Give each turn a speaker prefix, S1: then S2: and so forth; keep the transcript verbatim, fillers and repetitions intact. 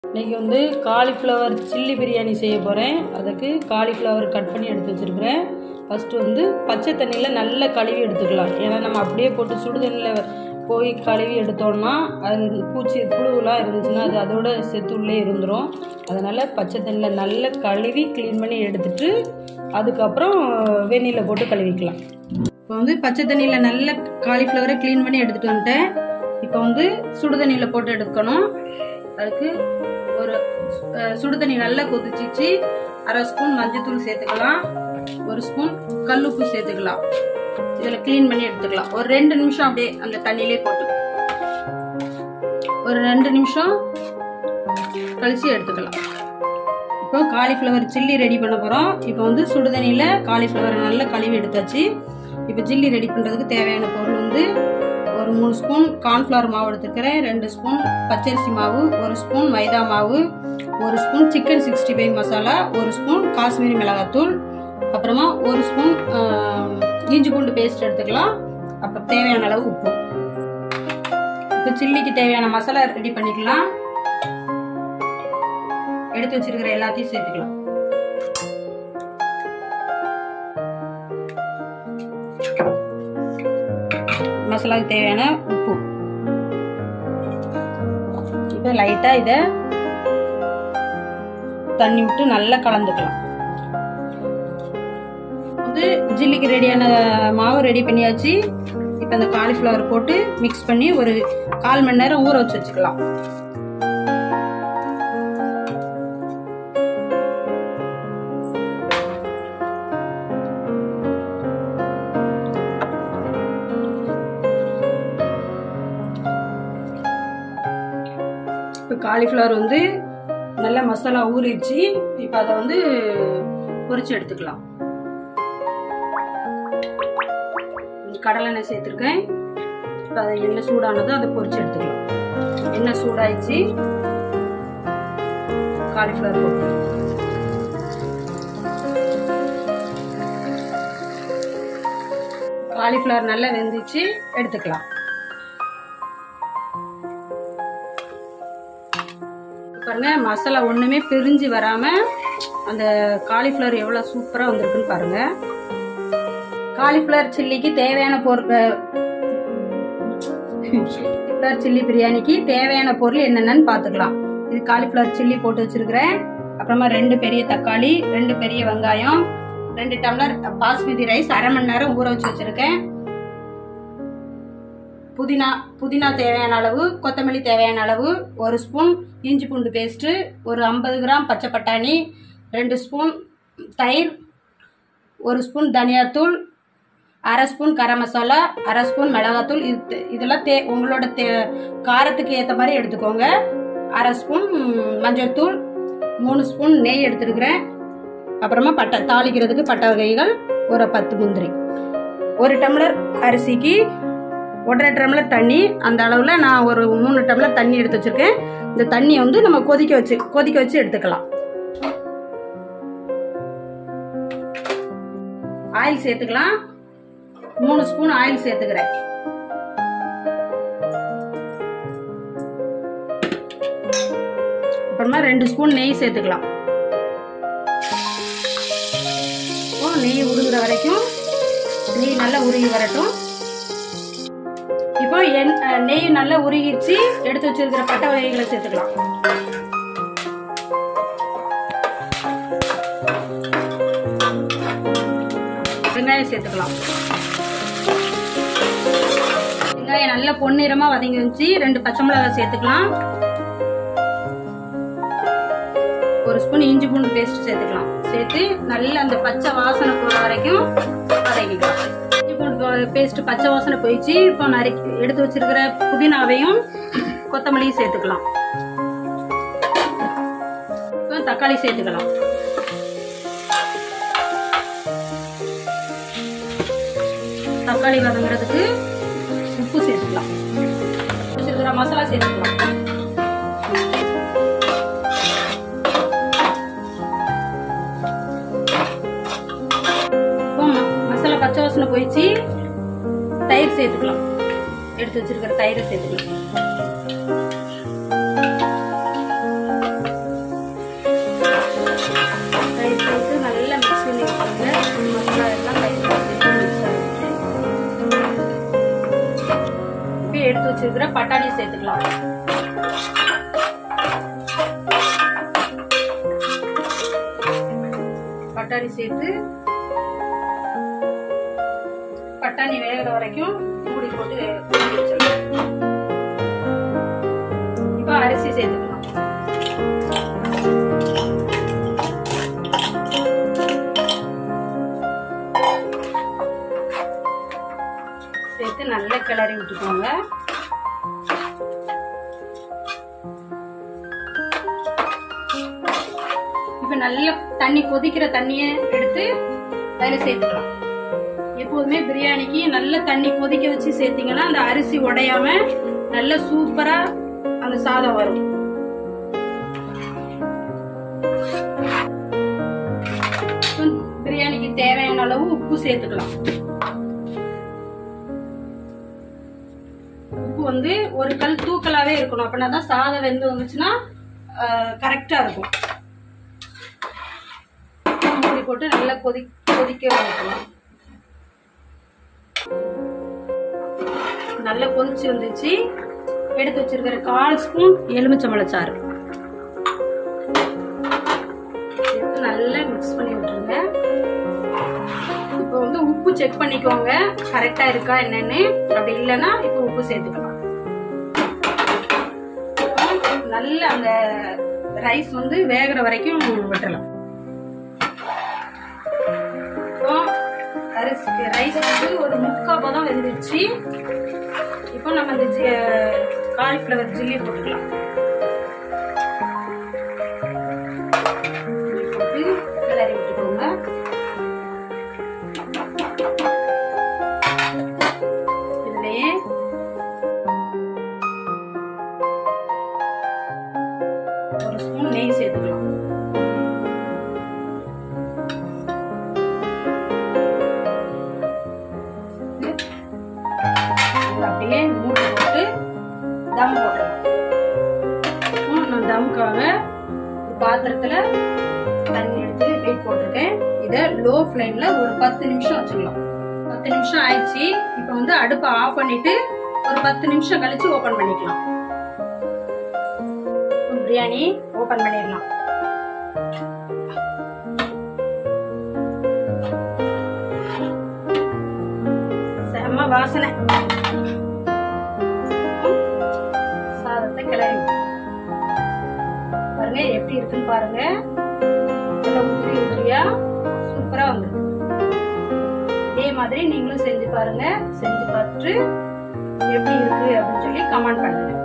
S1: இன்னைக்கு வந்து cauliflower chilli biryani செய்ய போகிறேன். அதுக்கு காலிஃப்ளவர் கட் பண்ணி எடுத்து வச்சுருக்கிறேன். ஃபஸ்ட்டு வந்து பச்சை தண்ணியில் நல்லா கழுவி எடுத்துக்கலாம். ஏன்னா நம்ம அப்படியே போட்டு சுடு தண்ணியில் போய் கழுவி எடுத்தோம்னா அது பூச்சி புழுவெலாம் இருந்துச்சுன்னா அது அதோட செத்துள்ளே இருந்துடும். அதனால் பச்சை தண்ணியில் நல்லா கழுவி க்ளீன் பண்ணி எடுத்துட்டு அதுக்கப்புறம் வெந்நீரில் போட்டு கழுவிக்கலாம். இப்போ வந்து பச்சை தண்ணியில் நல்ல காலிஃப்ளவரை க்ளீன் பண்ணி எடுத்துகிட்டு வந்துட்டேன். இப்போ வந்து சுடு தண்ணியில் போட்டு எடுக்கணும். அதுக்கு ஒரு சுடு தண்ணி நல்லா கொதிச்சிச்சு. அரை ஸ்பூன் மஞ்சத்தூள் சேர்த்துக்கலாம். ஒரு ஸ்பூன் கல்லுப்பு சேர்த்துக்கலாம். இதில் க்ளீன் பண்ணி எடுத்துக்கலாம். ஒரு ரெண்டு நிமிஷம் அப்படியே அந்த தண்ணியிலே போட்டு ஒரு ரெண்டு நிமிஷம் கழிச்சு எடுத்துக்கலாம். இப்போ காலிஃப்ளவர் சில்லி ரெடி பண்ண போகிறோம். இப்போ வந்து சுடு தண்ணியில் காலிஃப்ளவரை நல்லா கழுவி எடுத்தாச்சு. இப்போ சில்லி ரெடி பண்ணுறதுக்கு தேவையான பொருள் வந்து ஒரு மூணு ஸ்பூன் கார்ன்ஃப்ளவர் மாவு எடுத்துக்கிறேன், ரெண்டு ஸ்பூன் பச்சரிசி மாவு, ஒரு ஸ்பூன் மைதா மாவு, ஒரு ஸ்பூன் சிக்கன் சிக்ஸ்டி ஃபைவ் மசாலா, ஒரு ஸ்பூன் காஷ்மீரி மிளகாத்தூள், அப்புறமா ஒரு ஸ்பூன் இஞ்சி பூண்டு பேஸ்ட் எடுத்துக்கலாம். அப்புறம் தேவையான அளவு உப்பு. இப்போ சில்லிக்கு தேவையான மசாலா ரெடி பண்ணிக்கலாம். எடுத்து வச்சிருக்கிற எல்லாத்தையும் சேர்த்துக்கலாம். மசாலாவுக்கு தேவையான உப்பு. இப்போ லைட்டா இதை தண்ணி விட்டு நல்லா கலந்துக்கலாம். வந்து ஜில்லிக்கு ரெடியான மாவு ரெடி பண்ணியாச்சு. இப்போ அந்த காலிஃப்ளவர் போட்டு மிக்ஸ் பண்ணி ஒரு கால் மணி நேரம் ஊற வச்சு வச்சுக்கலாம். இப்போ காலிஃப்ளவர் வந்து நல்லா மசாலா ஊறிடுச்சு. இப்போ அதை வந்து பொரிச்சு எடுத்துக்கலாம். கடலை எண்ணெய் சேர்த்துருக்கேன். இப்போ அதை எண்ணெய் சூடானதும் அதை பொரிச்சு எடுத்துக்கலாம். எண்ணெய் சூடாயிடுச்சு. காலிஃப்ளவர் போட்டு காலிஃப்ளவர் நல்லா வெந்துச்சு, எடுத்துக்கலாம். பாருங்க, மசாலா ஒண்ணுமே பிரிஞ்சு வராம அந்த காலிஃப்ளவர் எவ்வளவு சூப்பரா வந்திருக்குன்னு பாருங்க. காலிஃப்ளவர் சில்லிக்கு தேவையான பொருள் காலிஃப்ளவர் சில்லி பிரியாணிக்கு தேவையான பொருள் என்னென்னு பாத்துக்கலாம். இது காலிஃப்ளவர் சில்லி போட்டு வச்சிருக்கிறேன். அப்புறமா ரெண்டு பெரிய தக்காளி, ரெண்டு பெரிய வெங்காயம், ரெண்டு டம்ளர் பாஸ்மதி ரைஸ் அரை மணி நேரம் ஊற வச்சு வச்சிருக்கேன். புதினா புதினா தேவையான அளவு, கொத்தமல்லி தேவையான அளவு, ஒரு ஸ்பூன் இஞ்சி பூண்டு பேஸ்ட்டு, ஒரு ஐம்பது கிராம் பச்சை பட்டாணி, ரெண்டு ஸ்பூன் தயிர், ஒரு ஸ்பூன் தனியாத்தூள், அரை ஸ்பூன் கரம் மசாலா, அரை ஸ்பூன் மிளகாத்தூள். இது இதெல்லாம் தே உங்களோட தே காரத்துக்கு ஏற்ற மாதிரி எடுத்துக்கோங்க. அரை ஸ்பூன் மஞ்சள் தூள், மூணு ஸ்பூன் நெய் எடுத்துருக்கிறேன். அப்புறமா பட்டை தாளிக்கிறதுக்கு பட்டை வகைகள் ஒரு பத்து முந்திரி. ஒரு டம்ளர் அரிசிக்கு ஒன்றரை டம்ளர் தண்ணி. அந்த அளவில் நான் ஒரு மூணு டம்ளர் தண்ணி எடுத்து வச்சிருக்கேன். இந்த தண்ணியை வந்து நம்ம கொதிக்க வச்சு கொதிக்க வச்சு எடுத்துக்கலாம். ஆயில் சேர்த்துக்கலாம். மூணு ஸ்பூன் ஆயில் சேர்த்துக்கிறேன். அப்புறமா ரெண்டு ஸ்பூன் நெய் சேர்த்துக்கலாம். நெய் உருகுற வரைக்கும் நெய் நல்லா உருகி வரட்டும். இப்போ நெய் நல்லா உருகிடுச்சு. எடுத்து வச்சிருக்கிற பட்டை வகைகளை சேர்த்துக்கலாம். வெங்காயம் சேர்த்துக்கலாம். வெங்காயம் நல்லா பொன்னிறமா வதங்கி வந்துச்சு. ரெண்டு பச்சை மிளகாய் சேர்த்துக்கலாம். ஒரு ஸ்பூன் இஞ்சி பூண்டு பேஸ்ட் சேர்த்துக்கலாம். சேர்த்து நல்லா அந்த பச்சை வாசனை போற வரைக்கும் வதக்கிக்கலாம். பேஸ்ட் பச்சை வாசனை போயிடுச்சு. இப்போ நறுக்கி எடுத்து வச்சிருக்கிற புதினாவையும் கொத்தமல்லியும் சேர்த்துக்கலாம். இப்போ தக்காளி சேர்த்துக்கலாம். தக்காளி வதங்குறதுக்கு உப்பு சேர்த்துக்கலாம். வச்சிருக்கிற மசாலா சேர்த்துக்கலாம். மசாலா பச்சை வாசனை போயிடுச்சு. தயிர் சேர்த்துக்கலாம். எடுத்து வச்சிருக்கிற தயிரை சேர்த்துக்கலாம். வச்சிருக்கிற பட்டாணி சேர்த்துக்கலாம். பட்டாணி சேர்த்து பட்டாணி வேகிற வரைக்கும் மூடி போட்டு வச்சிடலாம். இப்போ அரிசி சேர்த்துக்கலாம். சேர்த்து நல்லா கிளறி விட்டுக்கோங்க. இப்ப நல்ல தண்ணி கொதிக்கிற தண்ணிய எடுத்து அதுல சேர்த்துக்கலாம். எப்போதுமே பிரியாணிக்கு நல்ல தண்ணி கொதிக்க வச்சு சேர்த்தீங்கன்னா அந்த அரிசி உடையாம நல்ல சூப்பரா அந்த சாதம் வரும். பிரியாணிக்கு தேவையான அளவு உப்பு சேர்த்துக்கலாம். உப்பு வந்து ஒரு கல் தூக்கலாவே இருக்கணும். அப்படின்னா சாதம் வெந்து வந்துச்சுன்னா கரெக்டா இருக்கும். மூடி போட்டு நல்லா கொதி கொதிக்க வைக்கலாம். நல்லா கொதிச்சு வந்துச்சு. எடுத்து வச்சிருக்கிற கால் ஸ்பூன் எலுமிச்சம்பழச்சாறு நல்லா மிக்ஸ் பண்ணி விட்டுருங்க. இப்போ வந்து உப்பு செக் பண்ணிக்கோங்க கரெக்டா இருக்கா என்னன்னு. அப்படி இல்லைன்னா இப்போ உப்பு சேர்த்துக்கலாம். நல்ல அந்த ரைஸ் வந்து வேகிற வரைக்கும் விட்டுறலாம். அரிசி ரைஸ் வந்து ஒரு முக்கால் பதம் வெந்துருச்சு. இப்போ நம்ம இந்த காலிஃப்ளவர் சில்லி போட்டுக்கலாம். போட்டு கிளறி விட்டுக்கோங்க. இதுலயே ஒரு ஸ்பூன் நெய் சேர்த்துக்கலாம். அப்படியே மூடி போட்டு தம் போட்டுறோம். நான் தம்முக்காக பாத்திரத்துல தண்ணி எடுத்து வெயிட் போட்டிருக்கேன். இதை லோ ஃப்ளேம்ல ஒரு பத்து நிமிஷம் வச்சுக்கலாம். பத்து நிமிஷம் ஆயிடுச்சு. இப்போ வந்து அடுப்பை ஆஃப் பண்ணிட்டு ஒரு பத்து நிமிஷம் கழிச்சு ஓபன் பண்ணிக்கலாம். பிரியாணி ஓபன் பண்ணிடலாம். செம்ம வாசனை. சாதத்தை கிளறி பாருங்க எப்படி இருக்குன்னு பாருங்க. நல்லா உதிரி உதிரியா சூப்பரா வந்துருக்கு. இதே மாதிரி நீங்களும் செஞ்சு பாருங்க. செஞ்சு பார்த்துட்டு எப்படி இருக்கு அப்படின்னு சொல்லி கமெண்ட் பண்ணுங்க.